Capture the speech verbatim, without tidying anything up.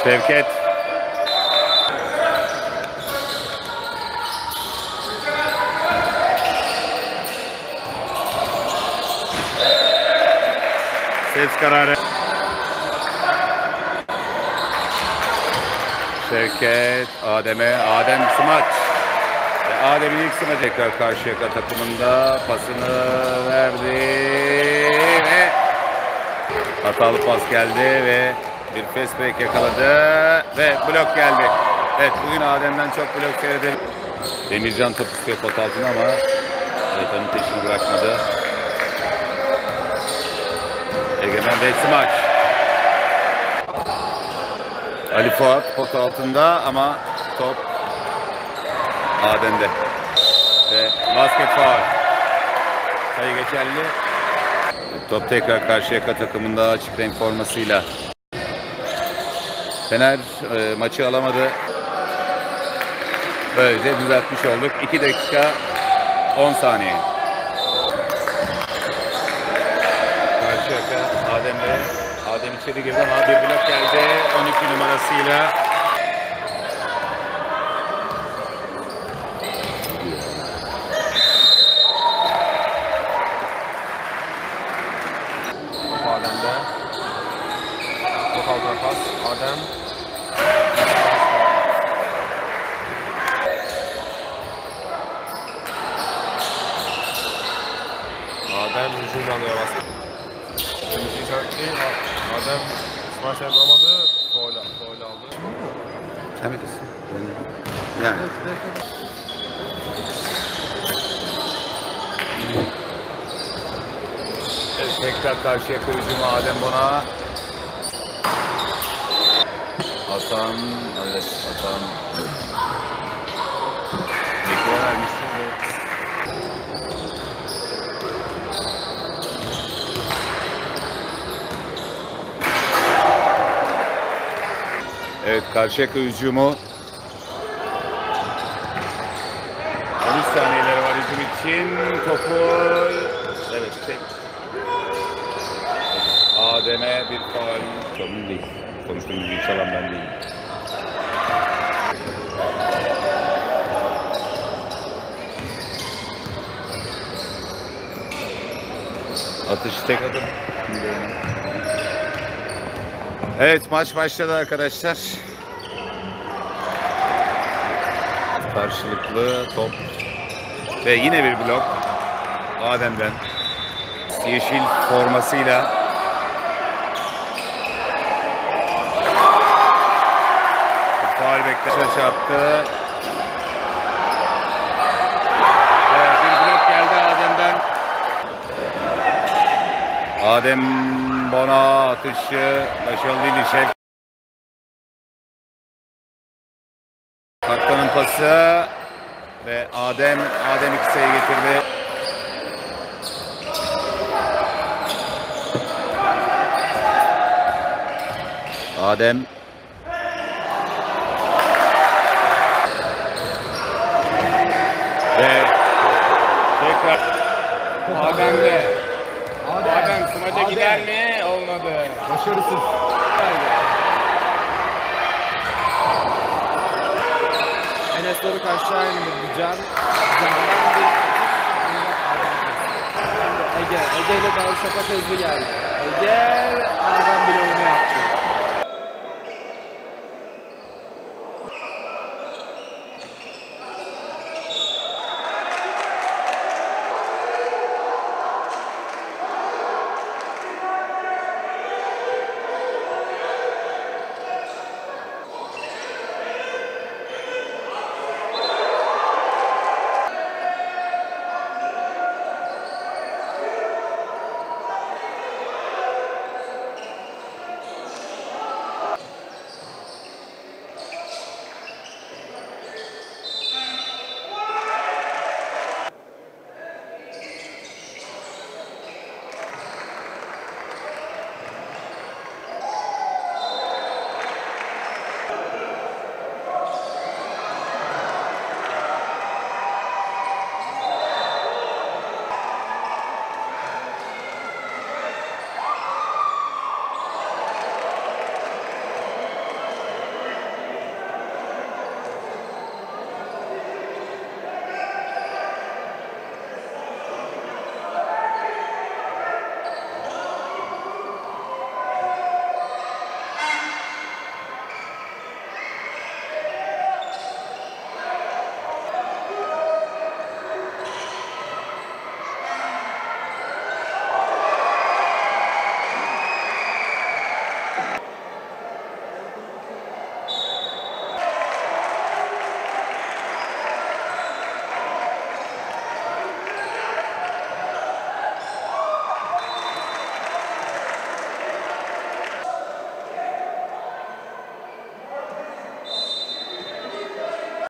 Şevket. Ses kararı. Şevket, Adem'e, Adem smaç. Ve Adem'in ilk smaç tekrar Karşıyaka takımında pasını verdi ve hatalı pas geldi ve bir fast break yakaladı ve blok geldi. Evet, bugün Adem'den çok blok seyredelim. Demircan top istiyor pot altına ama evet, onun peşini bırakmadı. Egemen ve smaç. Ali Fuat pot altında ama top Adem'de. Ve basket faul. Sayı geçerli. Top tekrar Karşıyaka takımında açık renk formasıyla. Fener e, maçı alamadı. Böylece düzeltmiş olduk. iki dakika on saniye. Karşıyaka Adem'le. Adem içeri girdi ama bir blok geldi. on iki numarasıyla. Adem'de. Top altına pas. Adem. Adem hücum alıyor basket. İkinci işaretli. Adem smaç yapamadı. Foul aldı. Evet. Yani. Evet, tekrar Karşıyaka hücumu Adem Bona. Hasan, evet Hasan. Bekle vermişsin. Evet, Karşıyaka hücumu. on üç saniyeleri var hücum için. Topu evet tek. Adem'e bir faul. Sorun değil. Konuştuğumuz bir çalan ben değilim. Atış tek adım. Evet, maç başladı arkadaşlar. Karşılıklı top. Ve yine bir blok. Adem'den. Yeşil formasıyla. Faul bektaşa çarptı. Evet, bir blok geldi Adem'den. Adem Bona atışı başarılı değil. Şef. Hakan'ın pası ve Adem Adem iki sayı getirdi. Adem ve tekrar Adem'le Adem, Adem smaca Adem. Gider mi? Olmadı. Başarısız. Enes doğru karşıya indi. Can. Can'dan bir Ege. Ege ile Darüşşafaka hızlı geldi. Ege.